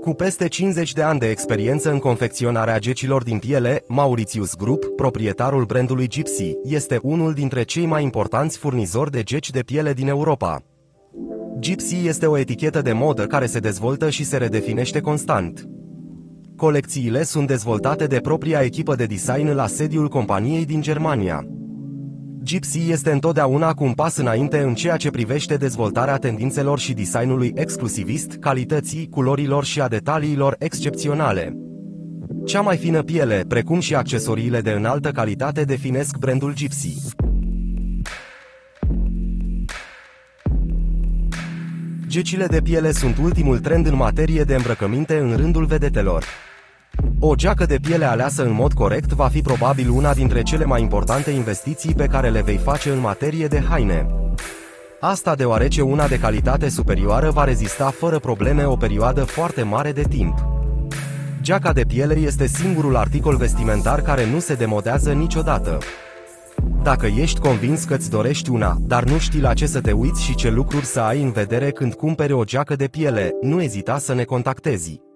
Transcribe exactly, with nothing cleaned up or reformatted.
Cu peste cincizeci de ani de experiență în confecționarea gecilor din piele, Mauritius Group, proprietarul brandului Gypsy, este unul dintre cei mai importanți furnizori de geci de piele din Europa. Gypsy este o etichetă de modă care se dezvoltă și se redefinește constant. Colecțiile sunt dezvoltate de propria echipă de design la sediul companiei din Germania. Gypsy este întotdeauna cu un pas înainte în ceea ce privește dezvoltarea tendințelor și designului exclusivist, calității, culorilor și a detaliilor excepționale. Cea mai fină piele, precum și accesoriile de înaltă calitate definesc brandul Gypsy. Gecile de piele sunt ultimul trend în materie de îmbrăcăminte în rândul vedetelor. O geacă de piele aleasă în mod corect va fi probabil una dintre cele mai importante investiții pe care le vei face în materie de haine. Asta deoarece una de calitate superioară va rezista fără probleme o perioadă foarte mare de timp. Geaca de piele este singurul articol vestimentar care nu se demodează niciodată. Dacă ești convins că îți dorești una, dar nu știi la ce să te uiți și ce lucruri să ai în vedere când cumperi o geacă de piele, nu ezita să ne contactezi.